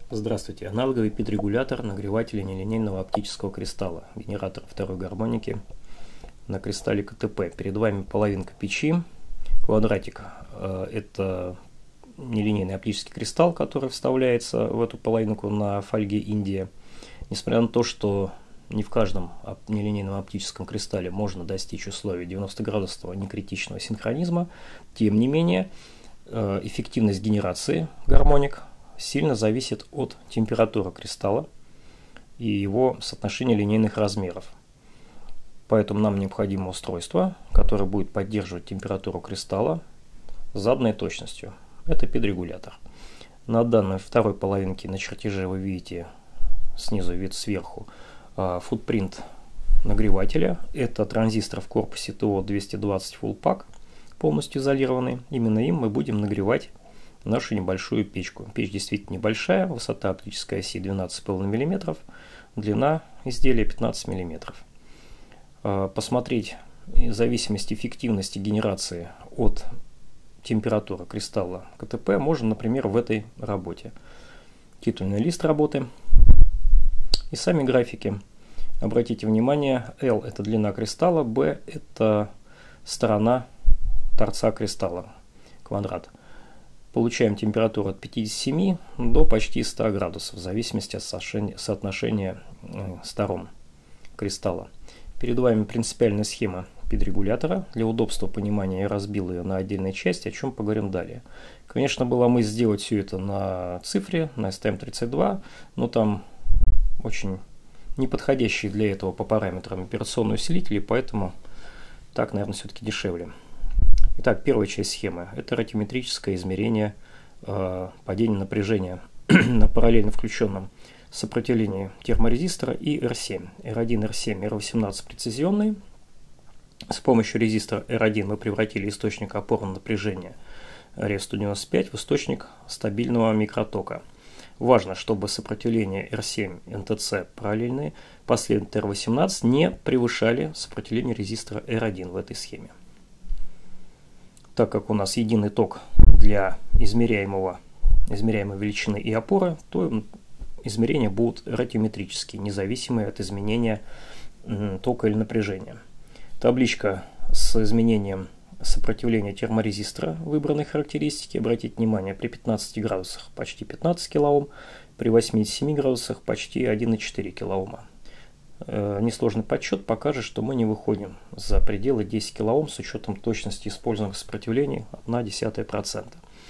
Здравствуйте. Аналоговый пид-регулятор нагревателя нелинейного оптического кристалла, генератор второй гармоники на кристалле КТП. Перед вами половинка печи, квадратик. Это нелинейный оптический кристалл, который вставляется в эту половинку на фольге Индия. Несмотря на то, что не в каждом нелинейном оптическом кристалле можно достичь условий 90-градусного некритичного синхронизма, тем не менее эффективность генерации гармоник сильно зависит от температуры кристалла и его соотношения линейных размеров. Поэтому нам необходимо устройство, которое будет поддерживать температуру кристалла с заданной точностью. Это пид-регулятор. На данной второй половинке на чертеже вы видите снизу вид сверху футпринт нагревателя. Это транзистор в корпусе ТО-220 Full Pack, полностью изолированный. Именно им мы будем нагревать нашу небольшую печку. Печь действительно небольшая, высота оптической оси 12,5 мм, длина изделия 15 мм. Посмотреть зависимость эффективности генерации от температуры кристалла КТП можно, например, в этой работе. Титульный лист работы и сами графики. Обратите внимание, L это длина кристалла, B это сторона торца кристалла, квадрат. Получаем температуру от 57 до почти 100 градусов, в зависимости от соотношения сторон кристалла. Перед вами принципиальная схема пид-регулятора. Для удобства понимания я разбил ее на отдельные части, о чем поговорим далее. Конечно, была мысль сделать все это на цифре, на STM32, но там очень неподходящие для этого по параметрам операционные усилители, поэтому так, наверное, все-таки дешевле. Итак, первая часть схемы – это радиометрическое измерение падения напряжения на параллельно включенном сопротивлении терморезистора и R7. R1, R7, R18 прецизионные. С помощью резистора R1 мы превратили источник опорного напряжения RF195 в источник стабильного микротока. Важно, чтобы сопротивление R7 НТЦ параллельные последовательно R18 не превышали сопротивление резистора R1 в этой схеме. Так как у нас единый ток для измеряемой величины и опоры, то измерения будут радиометрические, независимые от изменения тока или напряжения. Табличка с изменением сопротивления терморезистора выбранной характеристики. Обратите внимание, при 15 градусах почти 15 кОм, при 87 градусах почти 1,4 кОм. Несложный подсчет покажет, что мы не выходим за пределы 10 кОм с учетом точности использованных сопротивлений 0,1%.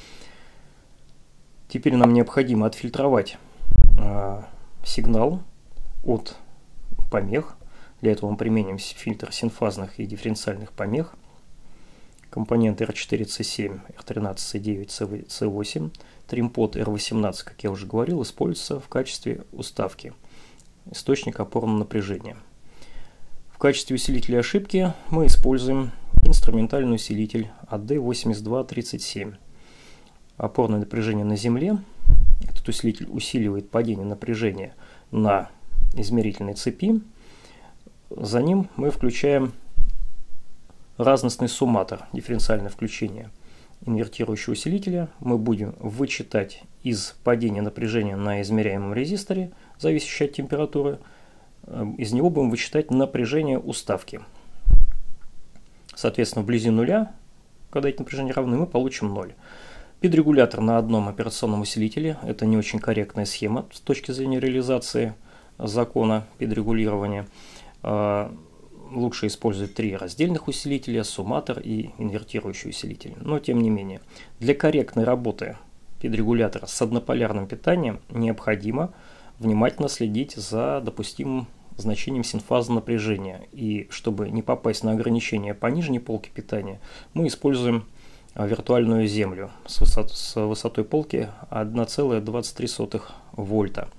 Теперь нам необходимо отфильтровать сигнал от помех. Для этого мы применим фильтр синфазных и дифференциальных помех. Компоненты R4, C7, R13, C9, C8, тримпод R18, как я уже говорил, используется в качестве уставки. Источник опорного напряжения. В качестве усилителя ошибки мы используем инструментальный усилитель AD8237. Опорное напряжение на Земле. Этот усилитель усиливает падение напряжения на измерительной цепи. За ним мы включаем разностный сумматор, дифференциальное включение инвертирующего усилителя. Мы будем вычитать из падения напряжения на измеряемом резисторе, зависящее от температуры, из него будем вычитать напряжение уставки. Соответственно, вблизи нуля, когда эти напряжения равны, мы получим 0. Пид-регулятор на одном операционном усилителе – это не очень корректная схема с точки зрения реализации закона пид-регулирования. Лучше использовать 3 раздельных усилителя, сумматор и инвертирующий усилитель. Но тем не менее, для корректной работы пид-регулятора с однополярным питанием необходимо внимательно следить за допустимым значением синфаза напряжения. И чтобы не попасть на ограничения по нижней полке питания, мы используем виртуальную землю с высотой полки 1,23 вольта.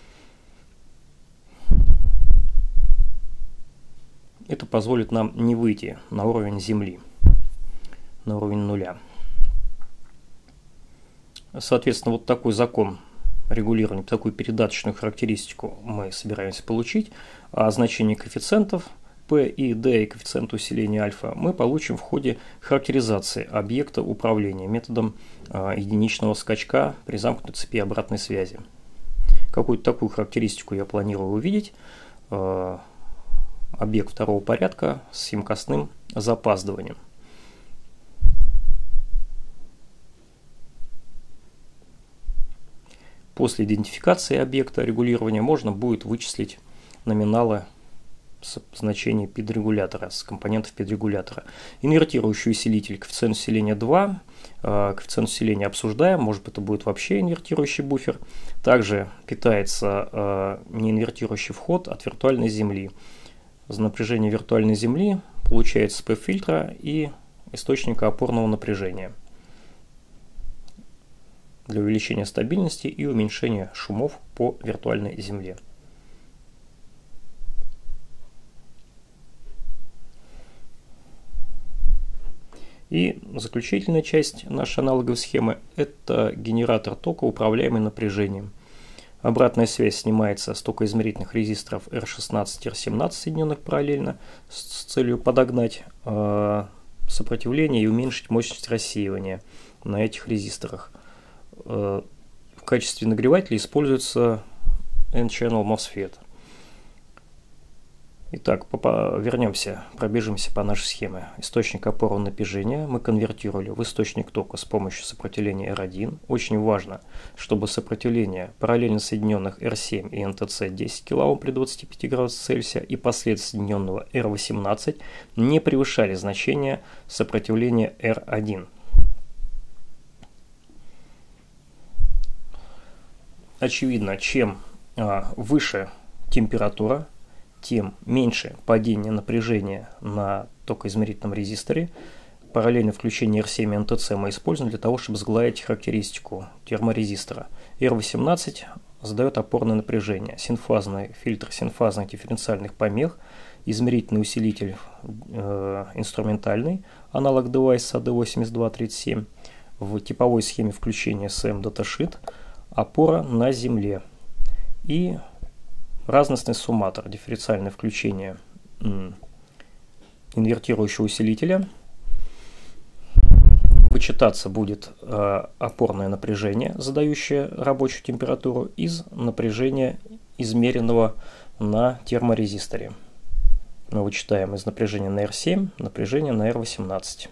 Это позволит нам не выйти на уровень Земли, на уровень нуля. Соответственно, вот такой закон регулирования, такую передаточную характеристику мы собираемся получить. А значение коэффициентов P и D и коэффициент усиления альфа мы получим в ходе характеризации объекта управления методом единичного скачка при замкнутой цепи обратной связи. Какую-то такую характеристику я планирую увидеть. Объект второго порядка с симкостным запаздыванием. После идентификации объекта регулирования можно будет вычислить номиналы значений пидрегулятора, с компонентов пидрегулятора. Инвертирующий усилитель, коэффициент усиления 2, коэффициент усиления обсуждаем, может быть это будет вообще инвертирующий буфер. Также питается неинвертирующий вход от виртуальной земли. За напряжение виртуальной земли получается СП-фильтра и источника опорного напряжения для увеличения стабильности и уменьшения шумов по виртуальной земле. И заключительная часть нашей аналоговой схемы – это генератор тока, управляемый напряжением. Обратная связь снимается с токоизмерительных резисторов R16 и R17, соединенных параллельно, с целью подогнать сопротивление и уменьшить мощность рассеивания на этих резисторах. В качестве нагревателя используется N-channel MOSFET. Итак, вернемся, пробежимся по нашей схеме. Источник опорного напряжения мы конвертировали в источник тока с помощью сопротивления R1. Очень важно, чтобы сопротивление параллельно соединенных R7 и NTC 10 кОм при 25 градусах Цельсия и последовательно соединенного R18 не превышали значение сопротивления R1. Очевидно, чем выше температура, тем меньше падение напряжения на токоизмерительном резисторе. Параллельно включение R7 и NTC мы используем для того, чтобы сгладить характеристику терморезистора. R18 задает опорное напряжение, синфазный фильтр синфазных дифференциальных помех, измерительный усилитель инструментальный, аналог девайса AD8237, в типовой схеме включения SM datasheet, опора на земле и разностный сумматор, дифференциальное включение инвертирующего усилителя. Вычитаться будет опорное напряжение, задающее рабочую температуру, из напряжения, измеренного на терморезисторе. Мы вычитаем из напряжения на R7 напряжение на R18.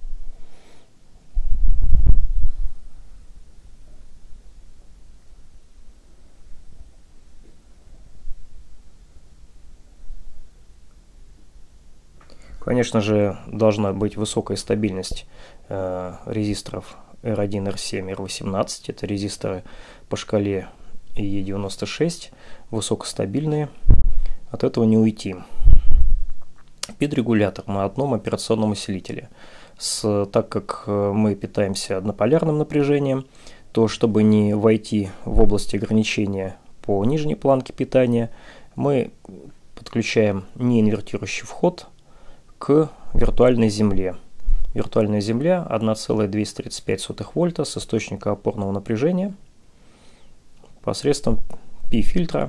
Конечно же, должна быть высокая стабильность резисторов R1, R7, R18. Это резисторы по шкале E96, высокостабильные. От этого не уйти. Пидрегулятор на одном операционном усилителе. Так как мы питаемся однополярным напряжением, то чтобы не войти в область ограничения по нижней планке питания, мы подключаем неинвертирующий вход к виртуальной земле. Виртуальная земля 1,235 вольта с источника опорного напряжения посредством пи-фильтра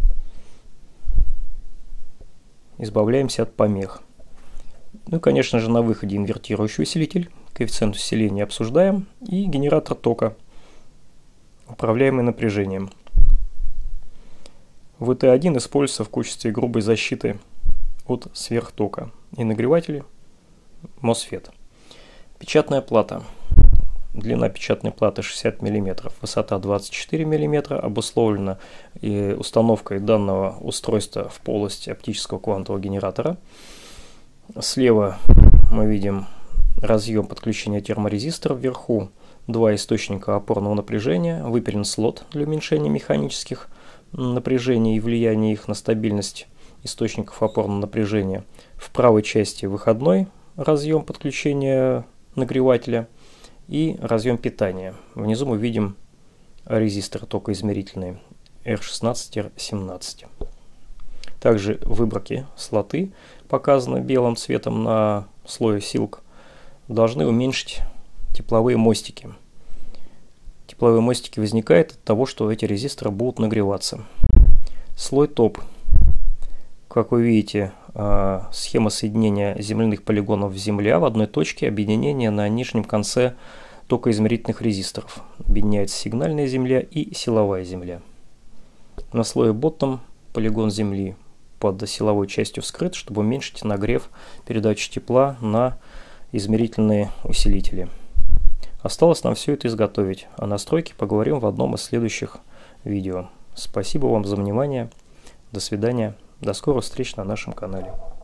избавляемся от помех. Ну и, конечно же, на выходе инвертирующий усилитель, коэффициент усиления обсуждаем, и генератор тока, управляемый напряжением. ВТ1 используется в качестве грубой защиты от сверхтока и нагреватели MOSFET. Печатная плата. Длина печатной платы 60 мм, высота 24 мм, обусловлена установкой данного устройства в полость оптического квантового генератора. Слева мы видим разъем подключения терморезистора, вверху два источника опорного напряжения, выпилен слот для уменьшения механических напряжений и влияния их на стабильность источников опорного напряжения. В правой части выходной разъем подключения нагревателя и разъем питания. Внизу мы видим резисторы токоизмерительные R16, R17. Также выборки слоты, показаны белым цветом на слое силк, должны уменьшить тепловые мостики. Тепловые мостики возникают от того, что эти резисторы будут нагреваться. Слой топ. Как вы видите, схема соединения земляных полигонов в земля в одной точке, объединения на нижнем конце токоизмерительных резисторов. Объединяется сигнальная земля и силовая земля. На слое bottom полигон земли под силовой частью вскрыт, чтобы уменьшить нагрев передачи тепла на измерительные усилители. Осталось нам все это изготовить, о настройке поговорим в одном из следующих видео. Спасибо вам за внимание, до свидания, до скорых встреч на нашем канале.